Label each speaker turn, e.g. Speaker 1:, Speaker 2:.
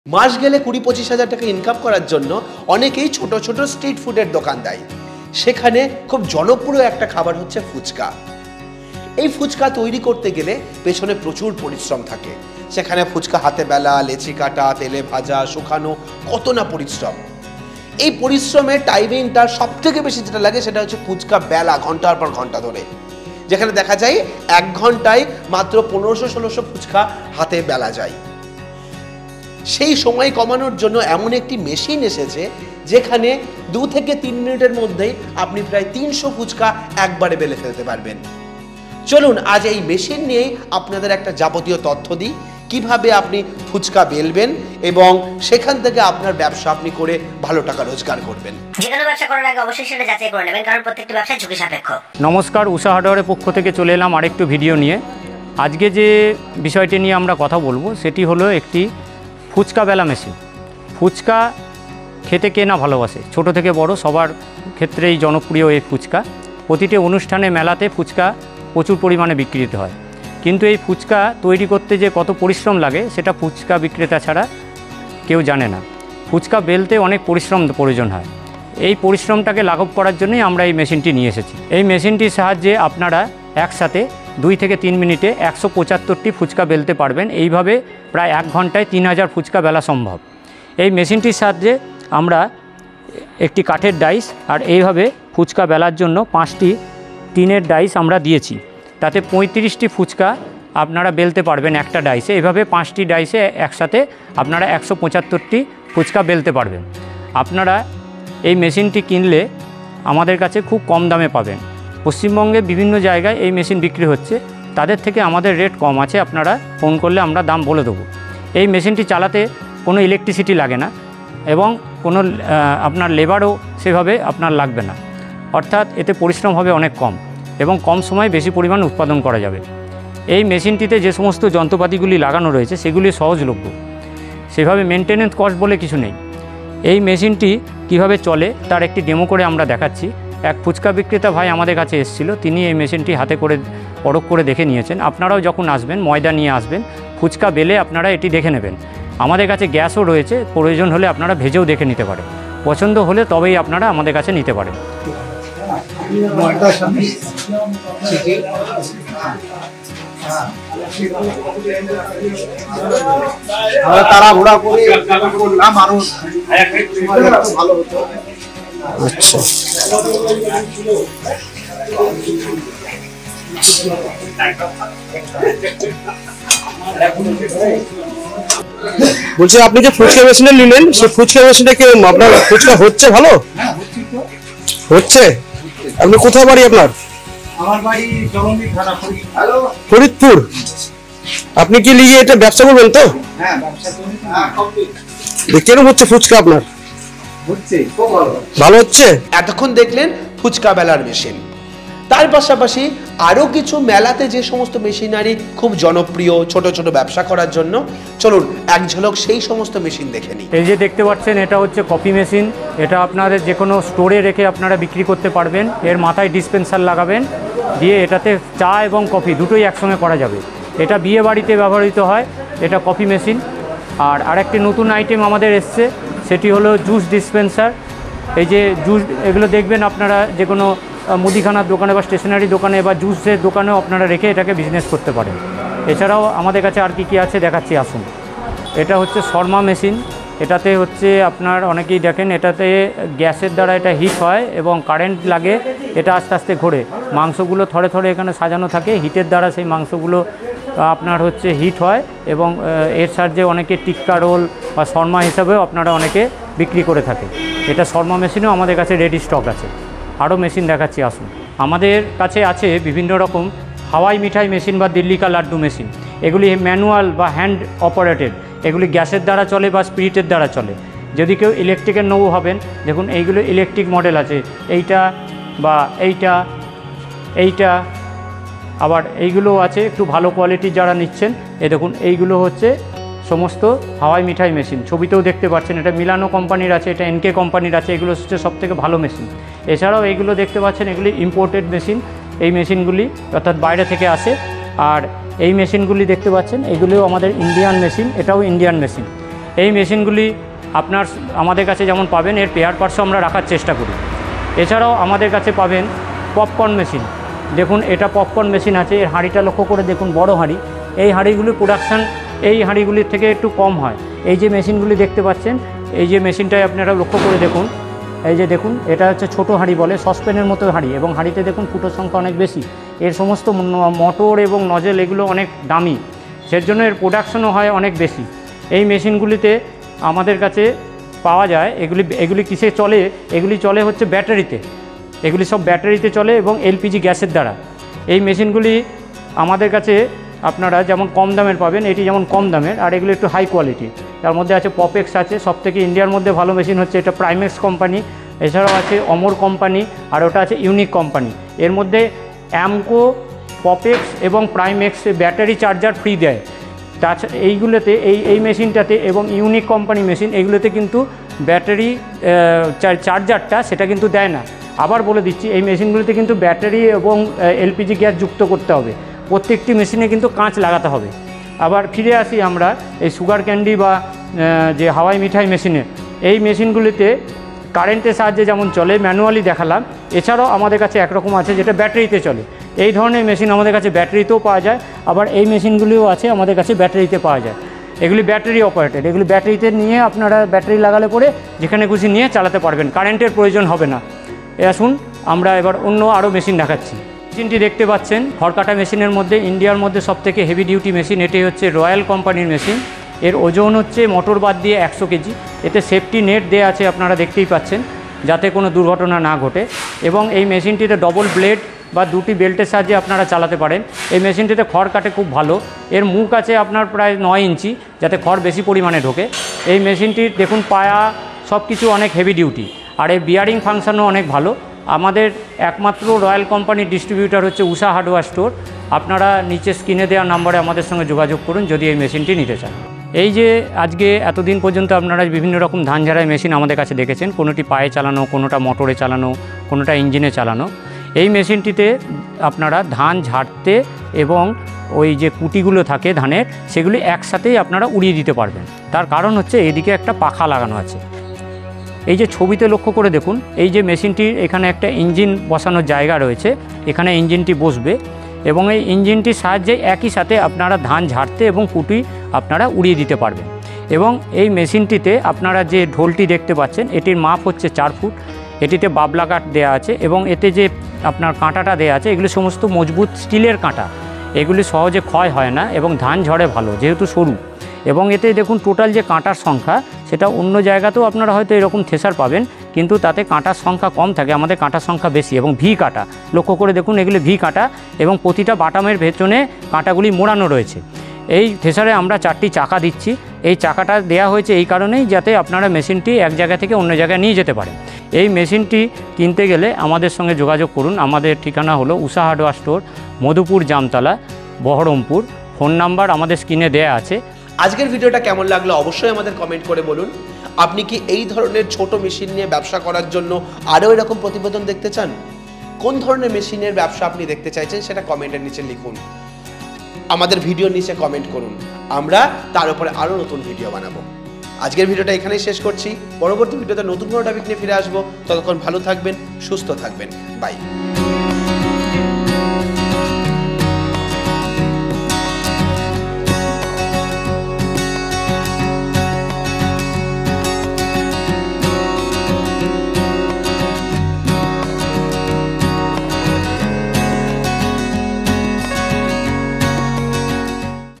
Speaker 1: মাস গেলে ২০-২৫ হাজার টাকা ইনকাম করার জন্য অনেকেই ছোট ছোট স্ট্রিট ফুডের দোকান দেয়। সেখানে খুব জনপ্রিয় একটা খাবার হচ্ছে ফুচকা। এই ফুচকা তৈরি করতে গেলে পেছনে প্রচুর পরিশ্রম থাকে। সেখানে ফুচকা হাতে বেলা, লেচি কাটা, তেলে ভাজা, শুকানো, কত না পরিশ্রম। এই পরিশ্রমের টাইমিংটা সব থেকে বেশি যেটা লাগে সেটা হচ্ছে ফুচকা বেলা, ঘন্টার পর ঘন্টা ধরে। যেখানে দেখা যায় ১ ঘন্টায় মাত্র ১৫০০-১৬০০ ফুচকা হাতে বেলা যায়। সেই সময় কমানোর জন্য এমন একটি মেশিন এসেছে যেখানে ২ থেকে ৩ মিনিটের মধ্যেই আপনি প্রায় ৩০০ ফুচকা একবারে বেলে ফেলতে পারবেন। চলুন আজ এই মেশিন নিয়েই আপনাদের একটা যাবতীয় তথ্য দিই, কিভাবে আপনি ফুচকা বেলবেন এবং সেখান থেকে আপনার ব্যবসা আপনি করে ভালো টাকা রোজগার করবেন।
Speaker 2: যে কোনো ব্যবসা করার আগে অবশ্যই সেটা যাচাই করে নেবেন, কারণ প্রত্যেকটি ব্যবসা ঝুঁকি সাপেক্ষ।
Speaker 3: নমস্কার, উষা হার্ডওয়্যারের পক্ষ থেকে চলে এলাম আরেকটু ভিডিও নিয়ে। আজকে যে বিষয়টি নিয়ে আমরা কথা বলবো সেটি হলো একটি ফুচকা বেলা মেশিন। ফুচকা খেতে কে না ভালোবাসে, ছোট থেকে বড় সবার ক্ষেত্রেই জনপ্রিয় এই ফুচকা। প্রতিটি অনুষ্ঠানে মেলাতে ফুচকা প্রচুর পরিমাণে বিক্রিত হয়, কিন্তু এই ফুচকা তৈরি করতে যে কত পরিশ্রম লাগে সেটা ফুচকা বিক্রেতা ছাড়া কেউ জানে না। ফুচকা বেলতে অনেক পরিশ্রম প্রয়োজন হয়। এই পরিশ্রমটাকে লাঘব করার জন্যই আমরা এই মেশিনটি নিয়ে এসেছি। এই মেশিনটির সাহায্যে আপনারা একসাথে ২ থেকে ৩ মিনিটে ১৭৫টি ফুচকা বেলতে পারবেন। এইভাবে প্রায় ১ ঘন্টায় ৩০০০ ফুচকা বেলা সম্ভব। এই মেশিনটির সাহায্যে আমরা একটি কাঠের ডাইস আর এইভাবে ফুচকা বেলার জন্য ৫টি টিনের ডাইস আমরা দিয়েছি। তাতে ৩৫টি ফুচকা আপনারা বেলতে পারবেন একটা ডাইসে। এইভাবে 5টি ডাইসে একসাথে আপনারা ১৭৫টি ফুচকা বেলতে পারবেন। আপনারা এই মেশিনটি কিনলে আমাদের কাছে খুব কম দামে পাবেন। পশ্চিমবঙ্গে বিভিন্ন জায়গায় এই মেশিন বিক্রি হচ্ছে, তাদের থেকে আমাদের রেট কম আছে। আপনারা ফোন করলে আমরা দাম বলে দেবো। এই মেশিনটি চালাতে কোনো ইলেকট্রিসিটি লাগে না এবং কোনো আপনার লেবারও সেভাবে আপনার লাগবে না, অর্থাৎ এতে পরিশ্রম হবে অনেক কম এবং কম সময়ে বেশি পরিমাণ উৎপাদন করা যাবে। এই মেশিনটিতে যে সমস্ত যন্ত্রপাতিগুলি লাগানো রয়েছে সেগুলি সহজলভ্য, সেভাবে মেনটেনেন্স কস্ট বলে কিছু নেই। এই মেশিনটি কিভাবে চলে তার একটি ডেমো করে আমরা দেখাচ্ছি। এক ফুচকা বিক্রেতা ভাই আমাদের কাছে এসেছিল, তিনি এই মেশিনটি হাতে করে পরখ করে দেখে নিয়েছেন। আপনারাও যখন আসবেন ময়দা নিয়ে আসবেন, ফুচকা বেলে আপনারা এটি দেখে নেবেন। আমাদের কাছে গ্যাসও রয়েছে, প্রয়োজন হলে আপনারা ভেজেও দেখে নিতে পারেন। পছন্দ হলে তবেই আপনারা আমাদের কাছে নিতে পারেন।
Speaker 4: তাড়াহুড়া করে করলাম, আরো ভালো হতো। আচ্ছা, বলছি আপনি যে ফুচকা মেশিনটা নিলেন, সেই ফুচকা মেশিনটা কি আপনার ফুচকা হচ্ছে ভালো হচ্ছে? আপনি কোথায় বাড়ি আপনার?
Speaker 5: আমার বাড়ি জলঙ্গি থানা,
Speaker 4: ফরিদপুর। আপনি কি লিগে এটা ব্যবসা করবেন তো?
Speaker 5: হ্যাঁ, ব্যবসা করি।
Speaker 4: কেরকম হচ্ছে ফুচকা আপনার?
Speaker 5: হচ্ছে খুব
Speaker 4: ভালো হচ্ছে।
Speaker 1: এতক্ষণ দেখলেন ফুচকা বেলার মেশিন। তার পাশাপাশি আরও কিছু মেলাতে যে সমস্ত মেশিনারি খুব জনপ্রিয় ছোট ছোট ব্যবসা করার জন্য, চলুন এক ঝলক সেই সমস্ত মেশিন দেখে নিই।
Speaker 3: এই যে দেখতে পাচ্ছেন এটা হচ্ছে কফি মেশিন। এটা আপনাদের যে কোনো স্টোরে রেখে আপনারা বিক্রি করতে পারবেন। এর মাথায় ডিসপেন্সার লাগাবেন, দিয়ে এটাতে চা এবং কফি দুটোই একসঙ্গে করা যাবে। এটা বিয়ে বাড়িতে ব্যবহৃত হয়, এটা কফি মেশিন। আর আরেকটি নতুন আইটেম আমাদের এসছে, সেটি হলো জুস ডিসপেন্সার। এই যে জুস, এগুলো দেখবেন আপনারা যে কোনো মুদিখানার দোকানে বা স্টেশনারি দোকানে বা জুসের দোকানেও আপনারা রেখে এটাকে বিজনেস করতে পারেন। এছাড়াও আমাদের কাছে আর কি আছে দেখাচ্ছি, আসুন। এটা হচ্ছে শর্মা মেশিন। এটাতে হচ্ছে আপনার অনেকেই দেখেন, এটাতে গ্যাসের দ্বারা এটা হিট হয় এবং কারেন্ট লাগে, এটা আস্তে আস্তে ঘোরে। মাংসগুলো থরে থরে এখানে সাজানো থাকে, হিটের দ্বারা সেই মাংসগুলো আপনার হচ্ছে হিট হয় এবং এর সাহায্যে অনেকে টিক্কা রোল বা শর্মা হিসাবেও আপনারা অনেকে বিক্রি করে থাকে। এটা শর্মা মেশিনও আমাদের কাছে রেডি স্টক আছে। আরও মেশিন দেখাচ্ছি, আসুন। আমাদের কাছে আছে বিভিন্ন রকম হাওয়াই মিঠাই মেশিন বা দিল্লি কা লাড্ডু মেশিন। এগুলি ম্যানুয়াল বা হ্যান্ড অপারেটেড, এগুলি গ্যাসের দ্বারা চলে বা স্পিরিটের দ্বারা চলে। যদি কেউ ইলেকট্রিকের নেবো ভাবেন, দেখুন এইগুলো ইলেকট্রিক মডেল আছে, এইটা বা এইটা আবার এইগুলো আছে একটু ভালো কোয়ালিটির যারা নিচ্ছেন। এই দেখুন এইগুলো হচ্ছে সমস্ত হাওয়াই মিঠাই মেশিন, ছবিতেও দেখতে পাচ্ছেন। এটা মিলানো কোম্পানির আছে, এটা এনকে কোম্পানির আছে। এগুলো হচ্ছে সবথেকে ভালো মেশিন। এছাড়াও এইগুলো দেখতে পাচ্ছেন, এগুলি ইম্পোর্টেড মেশিন। এই মেশিনগুলি অর্থাৎ বাইরে থেকে আসে। আর এই মেশিনগুলি দেখতে পাচ্ছেন, এগুলিও আমাদের ইন্ডিয়ান মেশিন, এটাও ইন্ডিয়ান মেশিন। এই মেশিনগুলি আপনার আমাদের কাছে যেমন পাবেন, এর পেয়ার পার্টসও আমরা রাখার চেষ্টা করি। এছাড়াও আমাদের কাছে পাবেন পপকর্ন মেশিন। দেখুন এটা পপকর্ন মেশিন আছে, এর হাঁড়িটা লক্ষ্য করে দেখুন, বড় হাঁড়ি। এই হাঁড়িগুলির প্রোডাকশান এই হাঁড়িগুলির থেকে একটু কম হয়। এই যে মেশিনগুলি দেখতে পাচ্ছেন, এই যে মেশিনটায় আপনারা লক্ষ্য করে দেখুন, এই যে দেখুন এটা হচ্ছে ছোটো হাঁড়ি বলে, সসপ্যানের মতো হাঁড়ি, এবং হাঁড়িতে দেখুন ফুটোর সংখ্যা অনেক বেশি। এর সমস্ত মোটর এবং নজেল এগুলো অনেক দামি, সের জন্য এর প্রোডাকশনও হয় অনেক বেশি। এই মেশিনগুলিতে আমাদের কাছে পাওয়া যায়, এগুলি কিসে চলে? এগুলি চলে হচ্ছে ব্যাটারিতে, এগুলি সব ব্যাটারিতে চলে এবং এলপিজি গ্যাসের দ্বারা। এই মেশিনগুলি আমাদের কাছে আপনারা যেমন কম দামের পাবেন, এটি যেমন কম দামের, আর এগুলো একটু হাই কোয়ালিটি। তার মধ্যে আছে পপেক্স আছে, সবথেকে ইন্ডিয়ার মধ্যে ভালো মেশিন হচ্ছে এটা প্রাইমেক্স কোম্পানি। এছাড়াও আছে অমর কোম্পানি, আর ওটা আছে ইউনিক কোম্পানি। এর মধ্যে অ্যামকো, পপেক্স এবং প্রাইমেক্স ব্যাটারি চার্জার ফ্রি দেয়। তাছাড়া এইগুলোতে এই মেশিনটাতে এবং ইউনিক কোম্পানি মেশিন এগুলোতে কিন্তু ব্যাটারি চার্জারটা সেটা কিন্তু দেয় না। আবার বলে দিচ্ছি, এই মেশিনগুলিতে কিন্তু ব্যাটারি এবং এলপিজি গ্যাস যুক্ত করতে হবে, প্রত্যেকটি মেশিনে কিন্তু কাঁচ লাগাতে হবে। আবার ফিরে আসি আমরা এই সুগার ক্যান্ডি বা যে হাওয়াই মিঠাই মেশিনে, এই মেশিনগুলিতে কারেন্টের সাহায্যে যেমন চলে, ম্যানুয়ালি দেখালাম। এছাড়াও আমাদের কাছে একরকম আছে যেটা ব্যাটারিতে চলে। এই ধরনের মেশিন আমাদের কাছে ব্যাটারিতেও পাওয়া যায়, আবার এই মেশিনগুলিও আছে আমাদের কাছে ব্যাটারিতে পাওয়া যায়। এগুলি ব্যাটারি অপারেটেড, এগুলি ব্যাটারিতে নিয়ে আপনারা ব্যাটারি লাগালে পরে যেখানে খুশি নিয়ে চালাতে পারবেন, কারেন্টের প্রয়োজন হবে না। আসুন আমরা এবার অন্য আরও মেশিন দেখাচ্ছি। মেশিনটি দেখতে পাচ্ছেন খড় কাটা মেশিনের মধ্যে ইন্ডিয়ার মধ্যে সবথেকে হেভি ডিউটি মেশিন। এটি হচ্ছে রয়্যাল কোম্পানির মেশিন। এর ওজন হচ্ছে মোটর বাদ দিয়ে 100 কেজি। এতে সেফটি নেট দেওয়া আছে, আপনারা দেখতেই পাচ্ছেন, যাতে কোনো দুর্ঘটনা না ঘটে। এবং এই মেশিনটিতে ডবল ব্লেড বা দুটি বেল্টের সাহায্যে আপনারা চালাতে পারেন। এই মেশিনটিতে খড় কাটে খুব ভালো। এর মুখ আছে আপনার প্রায় 9 ইঞ্চি, যাতে খড় বেশি পরিমাণে ঢোকে। এই মেশিনটির দেখুন পায়া সব কিছু অনেক হেভি ডিউটি, আর এর বিয়ারিং ফাংশনও অনেক ভালো। আমাদের একমাত্র রয়্যাল কোম্পানির ডিস্ট্রিবিউটর হচ্ছে উষা হার্ডওয়্যার স্টোর। আপনারা নিচে স্ক্রিনে দেওয়া নম্বরে আমাদের সঙ্গে যোগাযোগ করুন যদি এই মেশিনটি নিতে চান। এই যে আজকে এতদিন পর্যন্ত আপনারা বিভিন্ন রকম ধান ঝাড়াই মেশিন আমাদের কাছে দেখেছেন, কোনোটি পায়ে চালানো, কোনোটা মোটরে চালানো, কোনোটা ইঞ্জিনে চালানো। এই মেশিনটিতে আপনারা ধান ঝাড়তে এবং ওই যে কুটিগুলো থাকে ধানের, সেগুলি একসাথেই আপনারা উড়িয়ে দিতে পারবেন। তার কারণ হচ্ছে এদিকে একটা পাখা লাগানো আছে। এই যে ছবিতে লক্ষ্য করে দেখুন, এই যে মেশিনটির এখানে একটা ইঞ্জিন বসানোর জায়গা রয়েছে, এখানে ইঞ্জিনটি বসবে এবং এই ইঞ্জিনটির সাহায্যে একই সাথে আপনারা ধান ঝাড়তে এবং কুটি আপনারা উড়িয়ে দিতে পারবেন। এবং এই মেশিনটিতে আপনারা যে ঢোলটি দেখতে পাচ্ছেন, এটির মাপ হচ্ছে 4 ফুট। এটিতে বাবলা কাঠ দেওয়া আছে এবং এতে যে আপনার কাঁটাটা দেওয়া আছে, এগুলি সমস্ত মজবুত স্টিলের কাঁটা। এগুলি সহজে ক্ষয় হয় না এবং ধান ঝরে ভালো, যেহেতু সরু। এবং এতে দেখুন টোটাল যে কাঁটার সংখ্যা, সেটা অন্য জায়গাতেও আপনারা হয়তো এরকম থেসার পাবেন, কিন্তু তাতে কাঁটার সংখ্যা কম থাকে, আমাদের কাঁটার সংখ্যা বেশি। এবং ভি কাঁটা লক্ষ্য করে দেখুন, এগুলি ভি কাঁটা এবং প্রতিটা বাটামের ভেতরে কাঁটাগুলি মোড়ানো রয়েছে। এই থেসারে আমরা 4টি চাকা দিচ্ছি। এই চাকাটা দেয়া হয়েছে এই কারণেই যাতে আপনারা মেশিনটি এক জায়গা থেকে অন্য জায়গায় নিয়ে যেতে পারেন। এই মেশিনটি কিনতে গেলে আমাদের সঙ্গে যোগাযোগ করুন। আমাদের ঠিকানা হলো Usha hardware store, Madhupur Jamtala, Baharampur. Phone number আমাদের স্ক্রিনে দেয়া আছে।
Speaker 1: আজকের ভিডিওটা কেমন লাগলো অবশ্যই আমাদের কমেন্ট করে বলুন। আপনি কি এই ধরনের ছোট মেশিন নিয়ে ব্যবসা করার জন্য আরও এরকম প্রতিবেদন দেখতে চান? কোন ধরনের মেশিনের ব্যবসা আপনি দেখতে চাইছেন সেটা কমেন্টের নিচে লিখুন, আমাদের ভিডিওর নিচে কমেন্ট করুন, আমরা তার উপরে আরও নতুন ভিডিও বানাবো। আজকের ভিডিওটা এখানেই শেষ করছি। পরবর্তী ভিডিওতে নতুন কোনো টপিক নিয়ে ফিরে আসবো। ততক্ষণ ভালো থাকবেন, সুস্থ থাকবেন। বাই।